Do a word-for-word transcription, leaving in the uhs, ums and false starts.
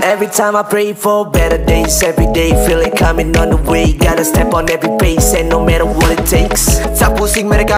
Every time I pray for better days, every day feel it coming on the way. Gotta step on every pace and no matter what it takes. Sa pusing mereka